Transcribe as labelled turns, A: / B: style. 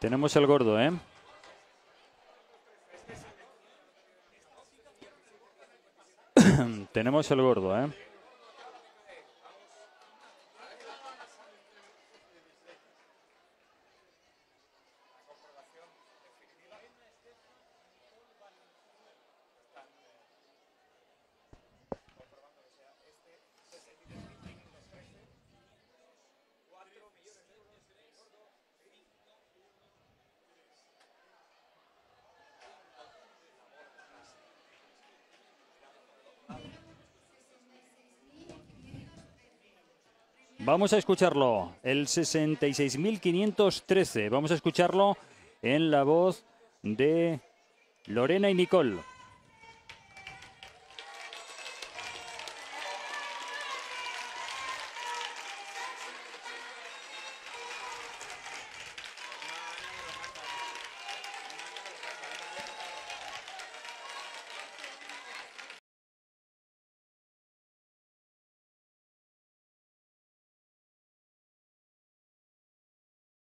A: Tenemos el gordo, ¿eh? Tenemos el gordo, ¿eh? Vamos a escucharlo, el 66.513. Vamos a escucharlo en la voz de Lorena y Nicole.